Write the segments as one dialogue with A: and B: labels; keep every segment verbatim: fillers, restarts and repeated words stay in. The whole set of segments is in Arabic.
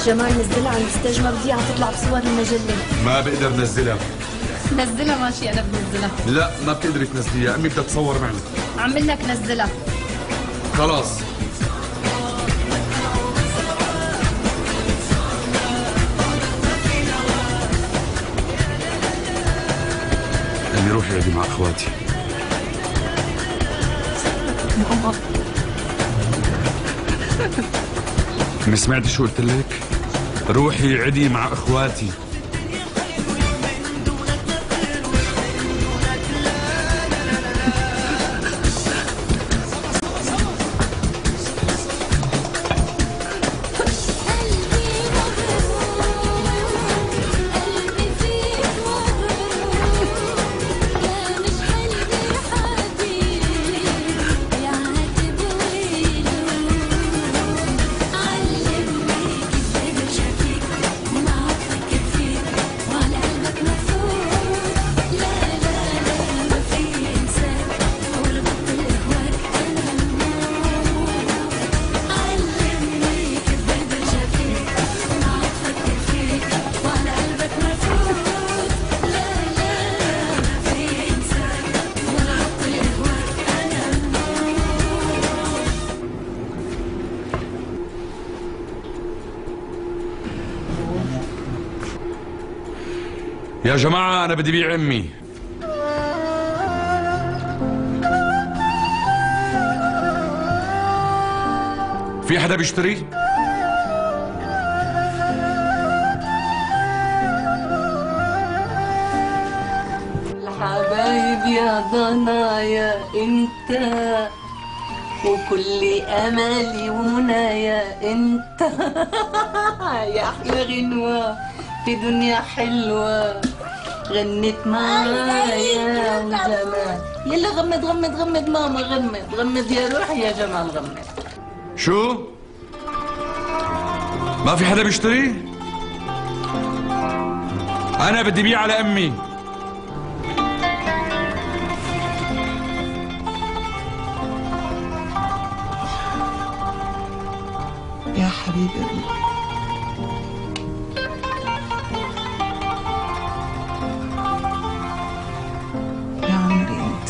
A: جمال نزلها على الستيج، ما بدي اياها تطلع بصور المجلة.
B: ما بقدر نزلها.
A: نزلها ماشي، انا بنزلها.
B: لا ما بتقدري تنزليها، امي بدها تصور معنا.
A: عم لك نزلها.
B: خلاص. امي روحي اقعدي مع اخواتي.
A: ماما
B: ما سمعتي شو قلت لك؟ روحي عدي مع اخواتي. يا جماعة أنا بدي بيع أمي. في حدا بيشتري؟
C: الحبايب يا ضنايا انت، وكل امالي ومنايا انت. يا احلى غنوة في دنيا حلوة غنت معايا وجمال. يلا غمد غمد غمد ماما، غمد غمد يا روحي يا جمال، غمد.
B: شو؟ ما في حدا بيشتري؟ أنا بدي بيع على أمي.
C: يا حبيبي يا عمري انت.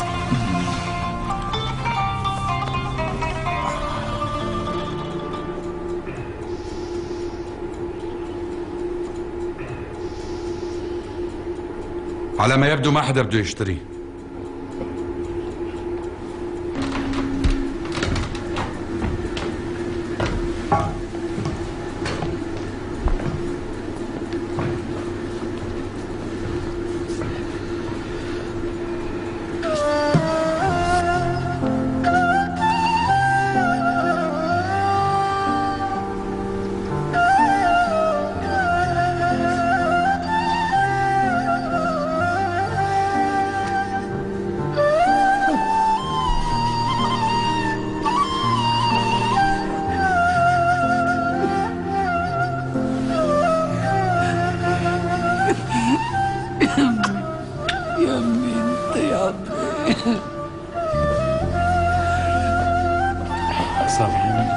B: على ما يبدو ما حدا بده يشتري.
C: يا امي انت يا عمي.
B: سامحيني.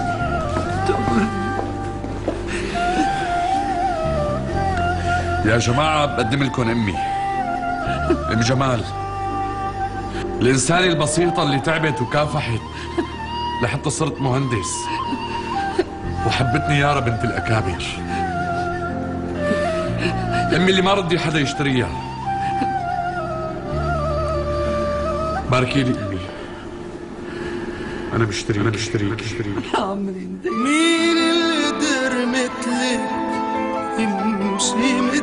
B: يا جماعة بقدم لكم أمي، أم جمال، الإنسانة البسيطة اللي تعبت وكافحت لحتى صرت مهندس وحبتني يارا بنت الأكابر. أمي اللي ما رضي حدا يشتريها. باركي لي أمي، أنا بشتري أنا بشتري بشتري
C: يا عمري انت.
D: مين اللي قدر مثلك يمشي